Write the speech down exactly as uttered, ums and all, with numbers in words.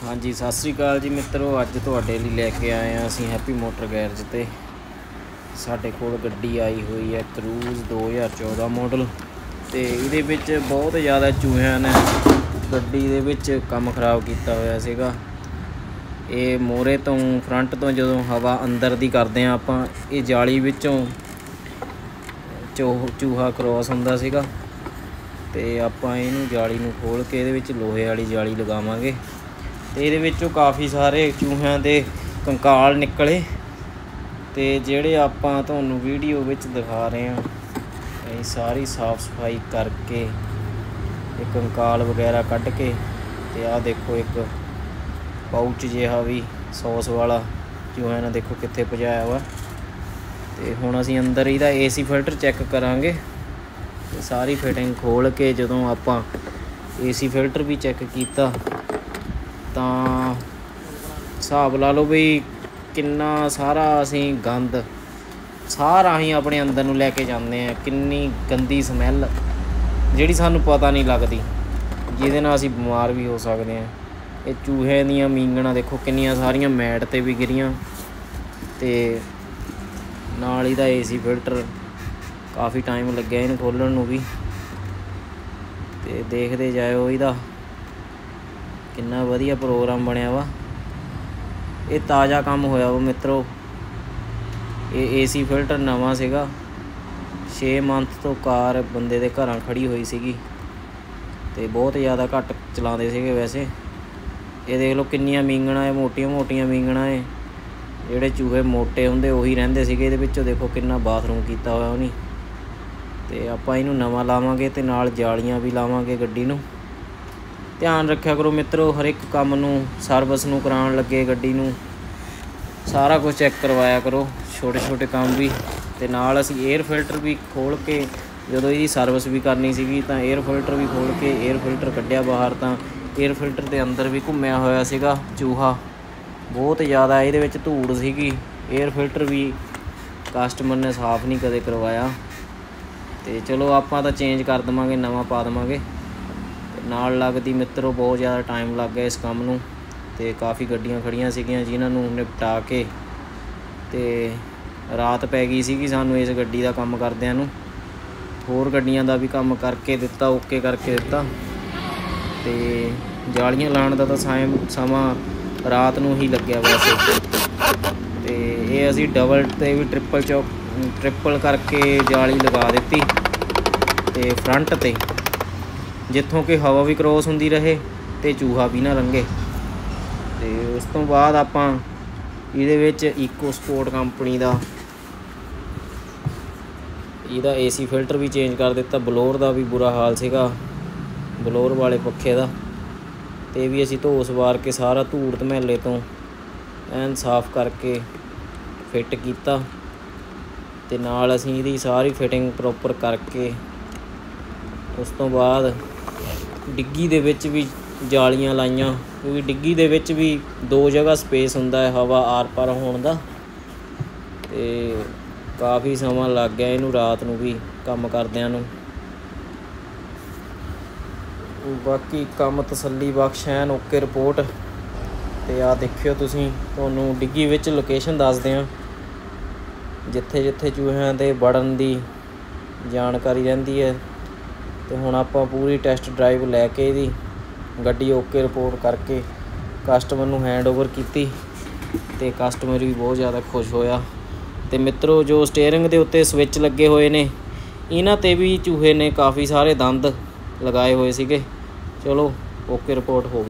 हाँ जी, सत श्री अकाल जी मित्रों। अज तुहाडे लई लैके आए हैं असीं हैप्पी मोटर गैरेज ते। साडे कोल गड्डी आई हुई है क्रूज़ दो हज़ार चौदह मॉडल ते इहदे विच बहुत ज़्यादा चूहिਆਂ ने गड्डी दे विच काम खराब कीता होया सीगा। ये मोहरे तो फ्रंट तो जदों हवा अंदर दी करदे आं आपां ये जाली विचों चो चूहा क्रॉस हुंदा सीगा ते आपां इहनूं जाली नूं खोल के इहदे विच लोहे वाली जाली लगावांगे ते इहदे विचों काफ़ी सारे चूहिਆਂ दे कंकाल निकले ते जिहड़े आपां तुहानूं वीडियो विच दिखा रहे हैं ਅਸੀਂ सारी साफ सफाई करके ये कंकाल वगैरह कढ़ के ते आ देखो एक पाउच जिहा भी सॉस वाला चूहिਆਂ ने देखो कित्थे पहुँचाया वा। ते हुण असीं अंदर इहदा ए सी फिल्टर चैक करांगे ते सारी फिटिंग खोल के जदों आपां ए सी फिल्टर भी चैक कीता तां हिसाब ला लो बई किन्ना सारा असीं गंद सारा ही अपने अंदर नूं लैके जांदे हैं। किन्नी गंदी समैल जिहड़ी सानूं पता नहीं लगदी जिहदे नाल असीं बीमार भी हो सकदे हैं। ये चूहे दीयां मींगणां देखो किन्नियां सारियां मैट ते भी गिरियां ते नाल इहदा ए सी फिल्टर काफ़ी टाइम लग्या इहनूं खोलण नूं भी ते देखदे जाओ इहदा किन्ना वधिया प्रोग्राम बनिया वा। ये ताज़ा काम होया वा मित्रों। ये ए सी फिल्टर नवां सीगा छे मंथ तो कार बंदे दे घरां खड़ी हुई सीगी ते बहुत ज़्यादा घट चलाते सीगे। वैसे ये देख लो किन्नियां मींगणां है मोटियां मोटियां मींगणां है जिहड़े चूहे मोटे हुंदे उही रहिंदे सीगे। इहदे विचों देखो किन्ना बाथरूम कीता होया उहने ते आपां इहनूं नवां लावांगे ते नाल जालियां भी लावांगे गड्डी नूं। ध्यान रखिया करो मित्रों हर एक काम नूं सर्विस नूं कराउण लगे गड्डी नूं सारा कुछ चैक करवाया करो छोटे छोटे काम भी ते नाल असीं एयर फिल्टर भी खोल के जदों इहदी सर्विस भी करनी सीगी तां एयर फिल्टर भी खोल के एयर फिल्टर कढ़िया बाहर तां एयर फिल्टर के अंदर भी घुम्मिया होया सीगा चूहा बहुत ज़्यादा इहदे विच धूड़ सीगी। एयर फिल्टर भी कस्टमर ने साफ़ नहीं कदे करवाया ते चलो आपां तां चेंज कर देवांगे नवां पा देवांगे। नाल लगदी मित्रों बहुत ज़्यादा टाइम लग गया इस काम नूं ते काफ़ी गड्डियां खड़ियां सीगियां जिन्हां नूं निपटा के ते रात पै गई सीगी सानूं इस गड्डी दा काम करदिआं नूं। होर गड्डियां दा भी काम करके दित्ता ओके करके दित्ता ते जालियां लाउण दा तां साइम समां रात नूं ही लग्गिया वैसे ते ये असीं डबल ते भी ट्रिपल चौक ट्रिपल करके जाली लगा दित्ती ते फ्रंट ते जित्थों कि हवा भी क्रॉस हुंदी रहे ते चूहा भी ना लंघे। ते उस तो बाद आपां इहदे विच इको स्पोर्ट कंपनी दा इहदा ए सी फिल्टर भी चेंज कर दित्ता। बलोर दा भी बुरा हाल सीगा बलोर वाले पक्खे दा ते भी असीं धो सवार के सारा धूड़ धमैले तो ऐन साफ करके फिट कीता ते नाल असीं इहदी सारी फिटिंग प्रॉपर करके उस तो बाद डिग्गी दे विच भी जालियां लाइयां क्योंकि डिग्गी दे विच भी दो जगह स्पेस हुंदा है हवा आर पार होण दा ते काफ़ी समा लग गया इहनूं रात नूं भी काम करदिआं नूं। बाकी काम तसल्ली बख्श ऐन ओके रिपोर्ट ते आ देखियो तुसीं तुहानूं डिग्गी विच लोकेशन दसदे आं जिथे जिथे चूहिਆਂ दे वड़न दी जानकारी रहिंदी है ते हुण आपां पूरी टैस्ट ड्राइव लैके इहदी गड्डी ओके रिपोर्ट करके कस्टमर नूं हैंड ओवर कीती ते कस्टमर भी बहुत ज़्यादा खुश होया। ते मित्रों जो स्टेयरिंग दे उत्ते स्विच लगे हुए ने इन्हां ते भी चूहे ने काफ़ी सारे दंद लगाए हुए सीगे। चलो ओके रिपोर्ट हो गई।